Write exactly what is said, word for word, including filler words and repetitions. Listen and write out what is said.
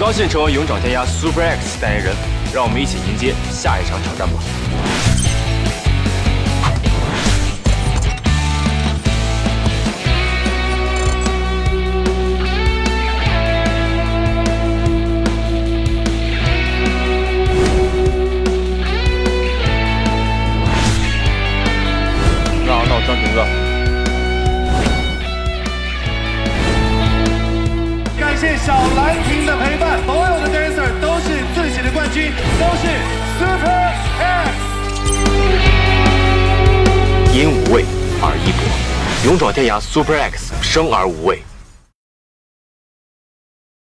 高兴成为勇闯天涯 Super X 代言人，让我们一起迎接下一场挑战吧。 那我张瓶子。 感谢小蓝亭的陪伴，所有的 dancer 都是自己的冠军，都是 Super X。 因无畏而一搏，勇闯天涯 Super X 生而无畏。